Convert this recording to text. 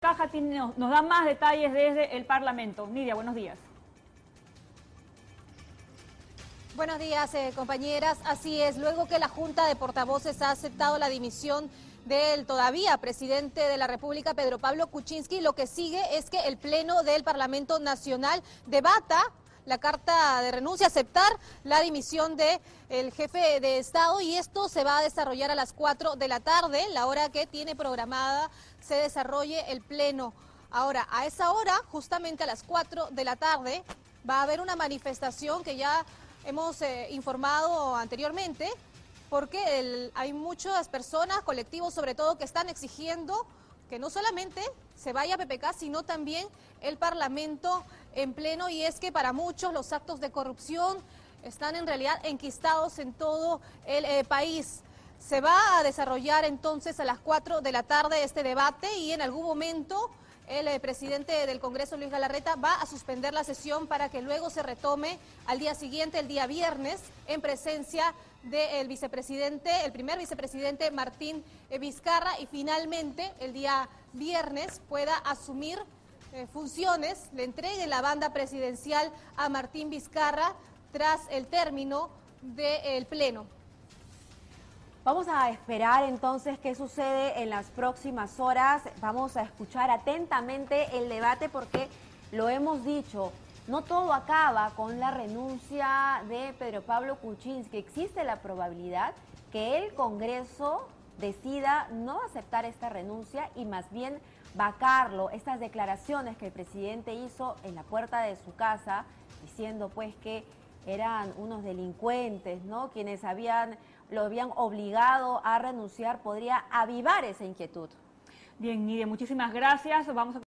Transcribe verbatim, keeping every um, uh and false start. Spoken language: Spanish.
Caja tiene, nos, nos da más detalles desde el Parlamento. Nidia, buenos días. Buenos días, eh, compañeras. Así es, luego que la Junta de Portavoces ha aceptado la dimisión del todavía presidente de la República, Pedro Pablo Kuczynski, lo que sigue es que el Pleno del Parlamento Nacional debata la carta de renuncia, aceptar la dimisión del jefe de Estado, y esto se va a desarrollar a las cuatro de la tarde, la hora que tiene programada se desarrolle el Pleno. Ahora, a esa hora, justamente a las cuatro de la tarde, va a haber una manifestación que ya hemos eh, informado anteriormente, porque el, hay muchas personas, colectivos sobre todo, que están exigiendo que no solamente se vaya a P P K, sino también el Parlamento en pleno, y es que para muchos los actos de corrupción están en realidad enquistados en todo el eh, país. Se va a desarrollar entonces a las cuatro de la tarde este debate, y en algún momento el eh, presidente del Congreso, Luis Galarreta, va a suspender la sesión para que luego se retome al día siguiente, el día viernes, en presencia del vicepresidente, el primer vicepresidente Martín eh, Vizcarra, y finalmente el día viernes pueda asumir eh, funciones, le entregue la banda presidencial a Martín Vizcarra tras el término del Pleno. Vamos a esperar entonces qué sucede en las próximas horas. Vamos a escuchar atentamente el debate porque lo hemos dicho, no todo acaba con la renuncia de Pedro Pablo Kuczynski. Existe la probabilidad que el Congreso decida no aceptar esta renuncia y más bien vacarlo. Estas declaraciones que el presidente hizo en la puerta de su casa, diciendo pues que eran unos delincuentes, ¿no?, quienes habían, lo habían obligado a renunciar, podría avivar esa inquietud. Bien, Nidia, muchísimas gracias. Vamos a